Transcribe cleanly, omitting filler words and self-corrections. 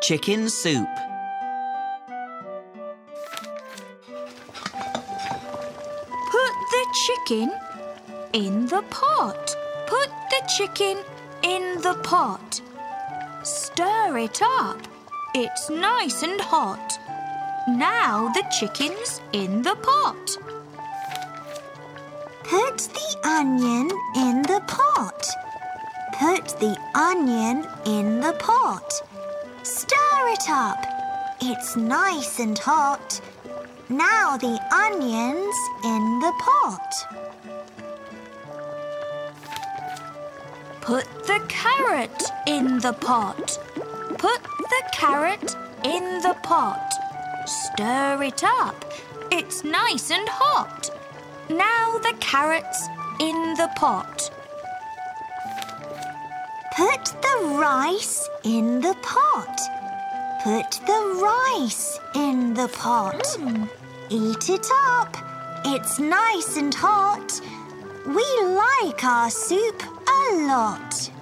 chicken soup. Put the chicken in the pot. Put the chicken in the pot. Stir it up. It's nice and hot. Now the chicken's in the pot. Put the onion in the pot. Put the onion in the pot. Stir it up. It's nice and hot. Now the onion's in the pot. Put the carrot in the pot. Put the carrot in the pot. Stir it up. It's nice and hot. Now the carrot's in the pot. Put the rice in the pot. Put the rice in the pot. Eat it up. It's nice and hot. We like our soup a lot.